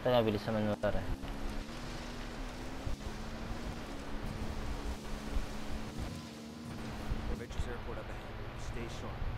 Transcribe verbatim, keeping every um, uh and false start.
Tara, bilis naman mo pare. Adventures Airport up ahead. Stay sharp.